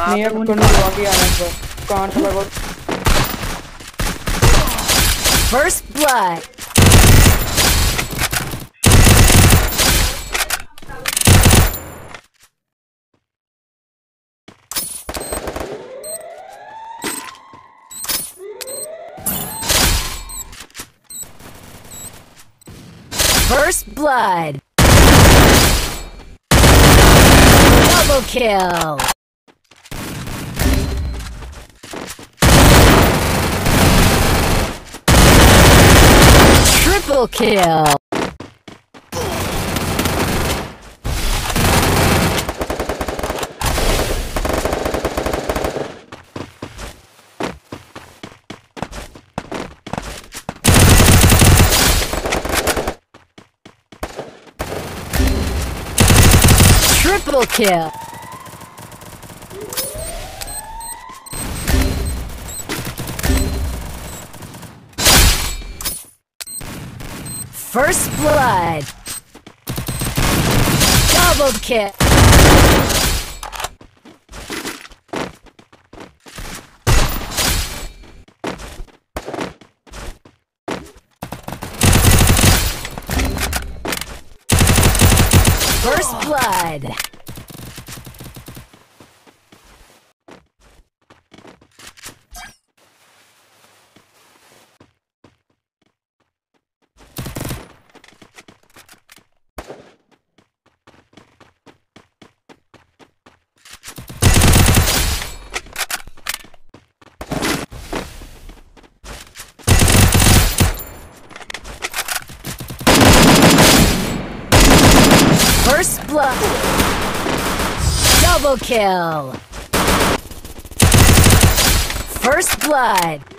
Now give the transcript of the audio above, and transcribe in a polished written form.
First blood. First blood. Double kill. Triple kill. Triple kill. First blood. Double kill. First blood. First blood. Double kill. First blood.